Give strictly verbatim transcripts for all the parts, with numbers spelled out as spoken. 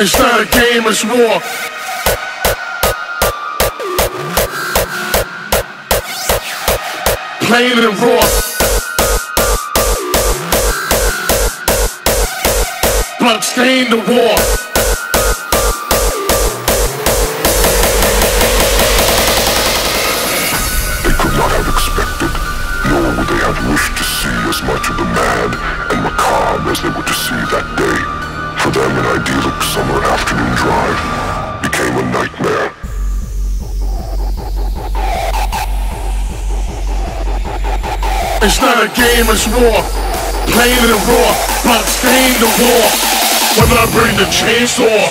It's not a game, it's war. Plain and raw. Blood stained the war. They could not have expected, nor would they have wished to see as much of the mad and macabre as they were to see that day. For them, an idyllic summer afternoon drive became a nightmare. It's not a game, it's war. Plain and raw, blood stained the war. When I bring the chainsaw.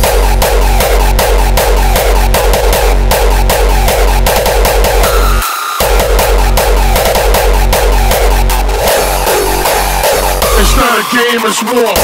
It's not a game, it's war.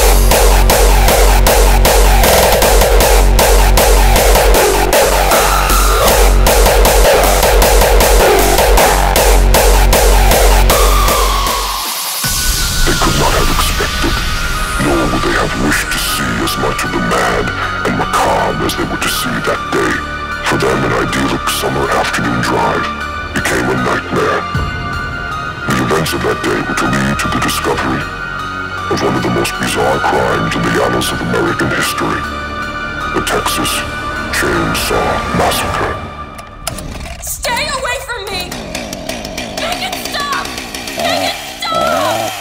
They could not have expected, nor would they have wished to see as much of the mad and macabre as they were to see that day. For them, an idyllic summer afternoon drive became a nightmare. The events of that day were to lead to the discovery of one of the most bizarre crimes in the annals of American history, the Texas Chainsaw Massacre. Stay away from me! Make it stop! Make it stop!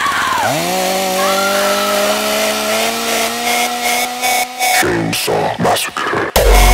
Chainsaw Massacre.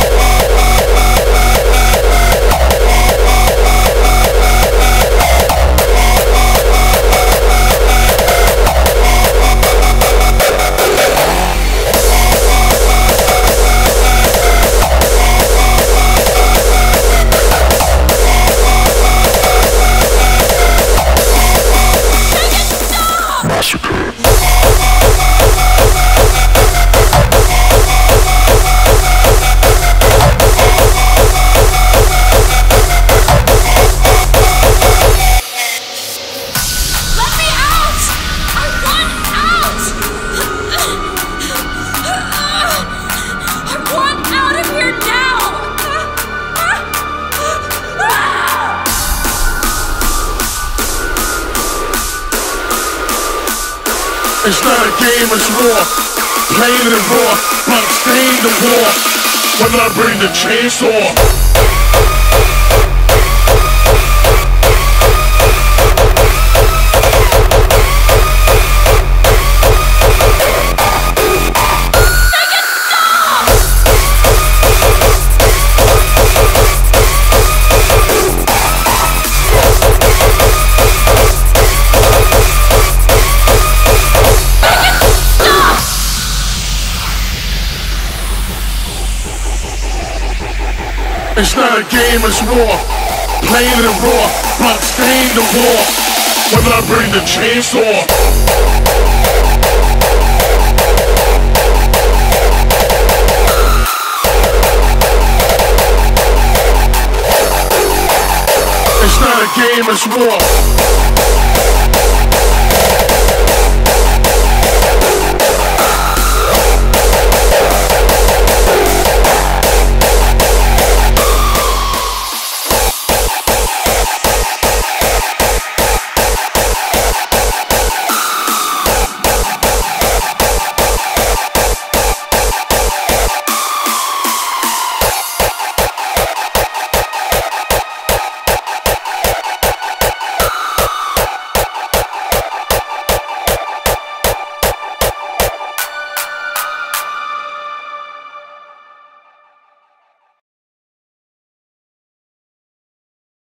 It's not a game, it's war. Plain and raw, blood stained the war. When I bring the chainsaw. It's not a game, it's war. Plain and raw, blood stained the war. When I bring the chainsaw. It's not a game, it's war.